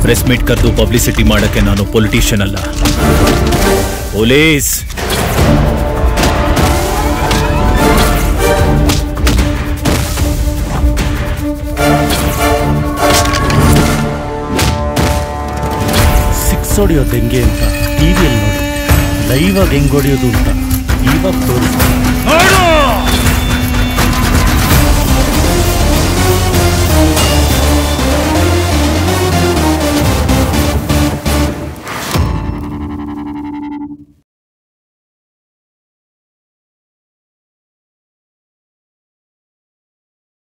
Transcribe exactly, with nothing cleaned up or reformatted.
Press meet ಕರೆದು publicity ಮಾಡಕ್ಕೆ ನಾನು ಪೊಲಿಟಿಷಿಯನ್ ಅಲ್ಲ, ಪೊಲೀಸ್. ಸಿಕ್ಸ್ ಹೊಡಿಯೋದು ಹೆಂಗೆ ಅಂತ ಟಿವಿಯಲ್ಲಿ ನೋಡಿ, ಲೈವ್ ಆಗಿ ಹೆಂಗ್ ಹೊಡಿಯೋದು ಅಂತ ಇವಾಗ ತೋರಿಸ್ತಾರೆ.